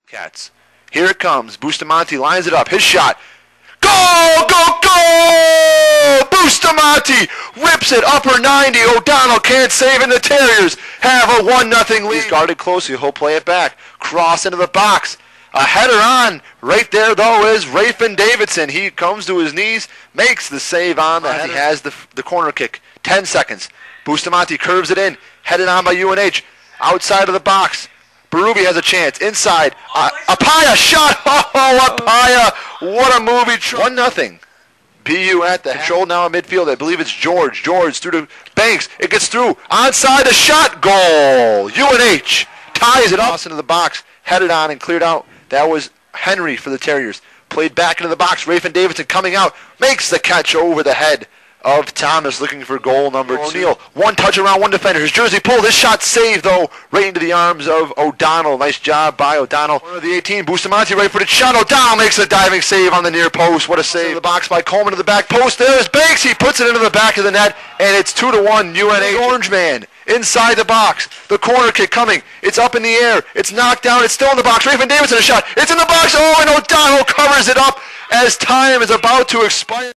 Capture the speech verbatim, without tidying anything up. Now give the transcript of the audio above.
Cats. Here it comes. Bustamante lines it up. His shot. Goal! Go! Goal! Bustamante rips it upper ninety. O'Donnell can't save, and the Terriers have a one nothing lead. He's guarded closely. He'll play it back. Cross into the box. A header on. Right there, though, is Rayfin Davidson. He comes to his knees, makes the save on the header. He has the, the corner kick. Ten seconds. Bustamante curves it in. Headed on by U N H. Outside of the box. Berube has a chance. Inside. Uh, Apaya shot. Oh, Apaya. What a movie. One nothing. B U at the control now in midfield. I believe it's George. George through to Banks. It gets through. Onside the shot. Goal. U N H ties it off into the box. Headed on and cleared out. That was Henry for the Terriers. Played back into the box. Rayfin Davidson coming out. Makes the catch over the head of Thomas, looking for goal number two. O'Neal, one touch around one defender. His jersey pulled. His shot saved, though, right into the arms of O'Donnell. Nice job by O'Donnell. Corner of the eighteen. Bustamante right-footed shot. O'Donnell makes a diving save on the near post. What a save. The box by Coleman to the back post. There's Banks. He puts it into the back of the net, and it's two to one U N H. Orange man inside the box. The corner kick coming. It's up in the air. It's knocked down. It's still in the box. Rayfin Davidson a shot. It's in the box. Oh, and O'Donnell covers it up as time is about to expire.